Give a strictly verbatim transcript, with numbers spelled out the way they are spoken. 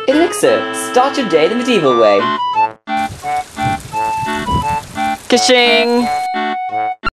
Elixir, start your day the medieval way. Kishing!